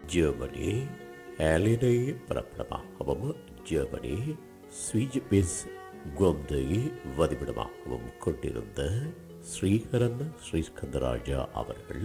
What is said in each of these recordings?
Germany, ஆலினை பிறப்பிடமாகவும் Germany, ஸ்வீஜ்பிஸ் கொந்தை வதிவிடமாகவும் கொண்டிருந்த ஸ்ரீகரன் ஸ்ரீஸ்கந்தராஜா அவர்கள்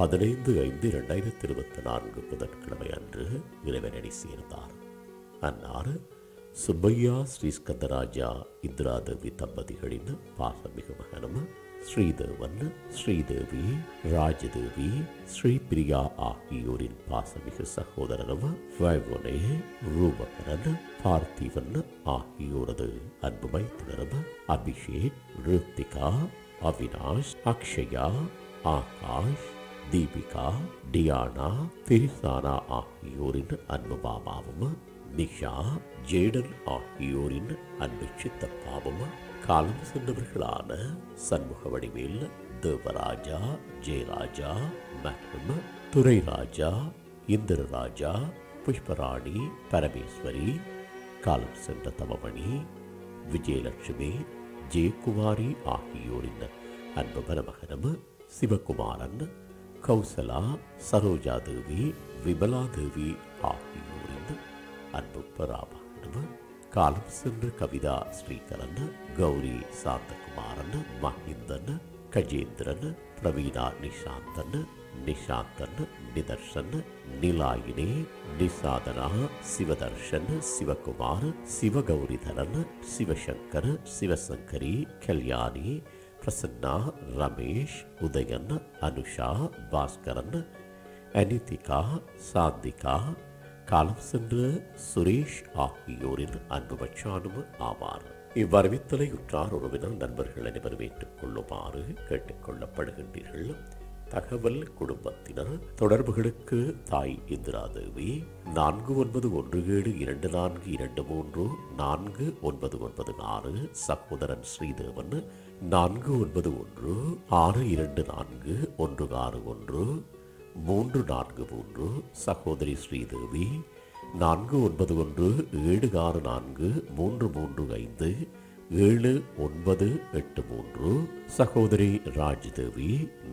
15/5/2024 புதன்கிழமை அன்று இறைவனடி சேர்ந்தார். அன்னார் சுப்பையா ஸ்ரீஸ்கந்தராஜா இந்திராதேவி தம்பதிகளின் பாசமிகு மகனும் ஸ்ரீதேவன், ஸ்ரீதேவி, ராஜதேவி, ஸ்ரீபிரியா ஆகியோரின் பாசமிகு சகோதரனும் வைவோனே, ரூபகரன், பார்த்திவன் ஆகியோரது அன்பு மைத்துனரும் அபிஷேக், ரித்திகா, அவினாஷ், அக்ஷயா, ஆகாஷ், தீபிகா, டியானா, திரிசானா ஆகியோரின் அன்பு மாமாவும் நிஷா, ஜேடன் ஆகியோரின் அன்பு சித்தப்பாவும் காலம் சென்றவர்களான சண்முக வடிவேல், தேவராஜா, ஜெயராஜா மற்றும் துரைராஜா, இந்திரராஜா, புஷ்பராணி, பரமேஸ்வரி, காலம் சென்ற தவமணி, விஜயலட்சுமி, ஜெயக்குமாரி ஆகியோரின் அன்பு மருமகனும் சிவகுமாரன், கௌசலா, சரோஜாதேவி, விமலாதேவி ஆகியோரின் அன்பு பராமகனும் காலம் சென்ற கவிதா ஸ்ரீகரன், கௌரி சாந்தகுமாரன், மஹிந்தன், கஜேந்திரன், பிரவீனா நிஷாந்தன், நிஷாந்தன், நிதர்ஷன், நிலாயினி, நிசாதனா, சிவதர்ஷன், சிவகுமார், சிவகௌரிதரன், சிவசங்கர், சிவசங்கரி, கல்யாணி, பிரசன்னா, ரமேஷ், உதயன், அனுஷா, பாஸ்கரன், அனிதிகா, சாந்திகா, காலம் சென்ற சுரேஷ் ஆகியோரின் அன்பு மச்சானும் ஆவார். இவ்வறிவித்தலை உற்றார் உறவினர் நண்பர்கள் அனைவரும் ஏற்றுக் கொள்ளுமாறு கேட்டுக் கொள்ளப்படுகின்றீர்கள். தகவல் குடும்பத்தினர் தொடர்புகளுக்கு தாய் இந்திராதேவி 49172242234996, சகோதரன் ஸ்ரீதேவன் 4912641343, சகோதரி ஸ்ரீதேவி 49173433579883, சகோதரி ராஜ்தேவி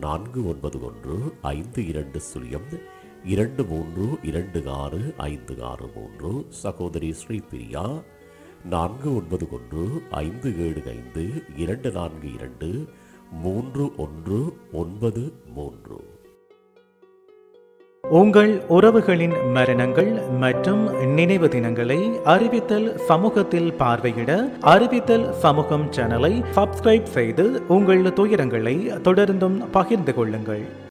495250232656, சகோதரி ஸ்ரீபிரியா 495552423193. உங்கள் உறவுகளின் மரணங்கள் மற்றும் நினைவு தினங்களை அறிவித்தல் சமூகத்தில் பார்வையிட அறிவித்தல் சமூகம் சேனலை சப்ஸ்கிரைப் செய்து உங்கள் துயரங்களை தொடர்ந்தும் பகிர்ந்து கொள்ளுங்கள்.